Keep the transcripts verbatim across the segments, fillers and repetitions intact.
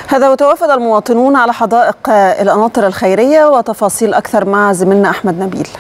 هذا وتوافد المواطنون على حدائق القناطر الخيرية، وتفاصيل أكثر مع زميلنا أحمد نبيل.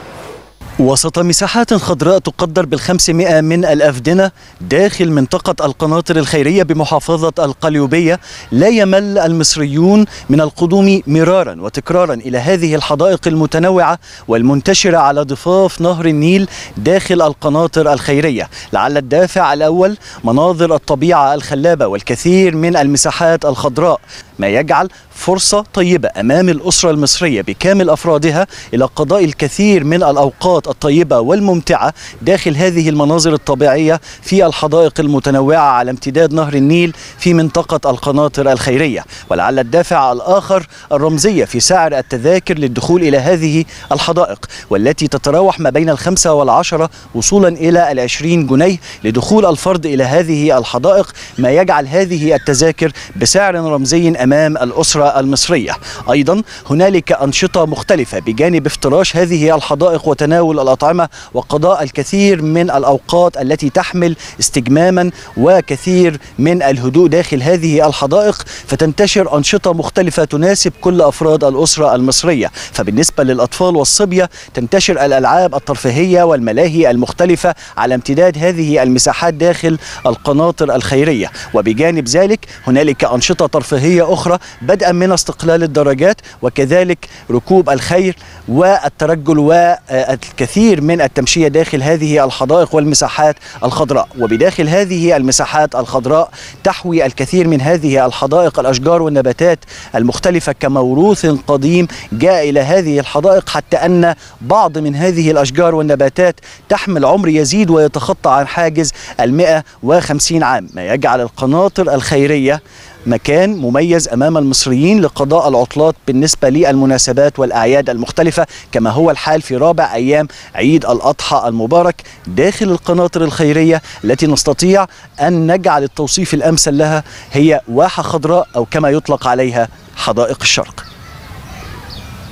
وسط مساحات خضراء تقدر بالخمسمائة من الأفدنة داخل منطقة القناطر الخيرية بمحافظة القليوبية، لا يمل المصريون من القدوم مرارا وتكرارا إلى هذه الحدائق المتنوعة والمنتشرة على ضفاف نهر النيل داخل القناطر الخيرية. لعل الدافع الأول مناظر الطبيعة الخلابة والكثير من المساحات الخضراء، ما يجعل فرصة طيبة أمام الأسرة المصرية بكامل أفرادها إلى قضاء الكثير من الأوقات الطيبة والممتعة داخل هذه المناظر الطبيعية في الحدائق المتنوعة على امتداد نهر النيل في منطقة القناطر الخيرية. ولعل الدافع الآخر الرمزية في سعر التذاكر للدخول إلى هذه الحدائق، والتي تتراوح ما بين الخمسة والعشرة وصولا إلى العشرين جنيه لدخول الفرد إلى هذه الحدائق، ما يجعل هذه التذاكر بسعر رمزي أمام الأسرة المصرية. أيضا هنالك أنشطة مختلفة بجانب افتراش هذه الحدائق وتناول الأطعمة وقضاء الكثير من الأوقات التي تحمل استجماما وكثير من الهدوء داخل هذه الحدائق، فتنتشر أنشطة مختلفة تناسب كل أفراد الأسرة المصرية. فبالنسبة للأطفال والصبية تنتشر الألعاب الترفيهية والملاهي المختلفة على امتداد هذه المساحات داخل القناطر الخيرية. وبجانب ذلك هنالك أنشطة ترفيهية أخرى بدءا من استقلال الدراجات وكذلك ركوب الخيل والترجل والكثير من التمشية داخل هذه الحدائق والمساحات الخضراء. وبداخل هذه المساحات الخضراء تحوي الكثير من هذه الحدائق الأشجار والنباتات المختلفة كموروث قديم جاء إلى هذه الحدائق، حتى أن بعض من هذه الأشجار والنباتات تحمل عمر يزيد ويتخطى عن حاجز المئة وخمسين عام، ما يجعل القناطر الخيرية مكان مميز أمام المصريين لقضاء العطلات بالنسبة للمناسبات والأعياد المختلفة، كما هو الحال في رابع أيام عيد الأضحى المبارك داخل القناطر الخيرية، التي نستطيع أن نجعل التوصيف الأمثل لها هي واحة خضراء أو كما يطلق عليها حدائق الشرق.